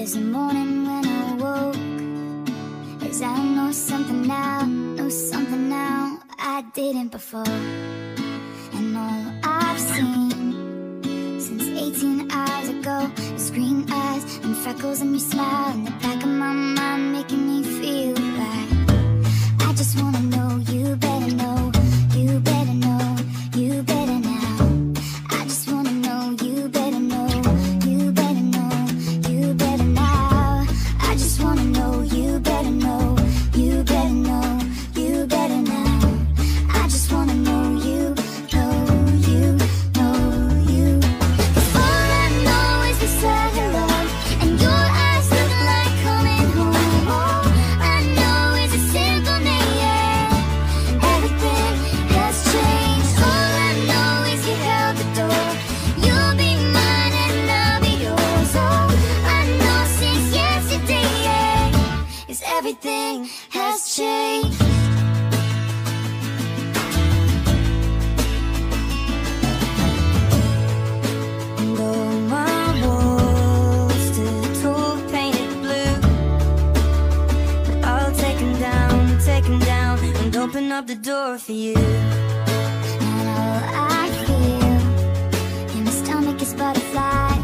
was the morning when I woke. As I know something now I didn't before. And all I've seen since 18 hours ago is green eyes and freckles and your smile in the back of my mind, making me feel right. I just wanna know, you better know, you better know, you better now. I just wanna know, you better know, you better know, you better now. I just wanna know, you better know, you better know, you better now. I just wanna know you, know you, know you. 'Cause all I know is we said hello, and your eyes look like coming home. All I know is a simple name, yeah. Everything has changed. All I know is you held the door. You'll be mine and I'll be yours. All I know since yesterday, yeah, is everything has changed. And all my walls still tall, painted blue, but I'll take them down, and open up the door for you. And all I feel in my stomach is butterflies.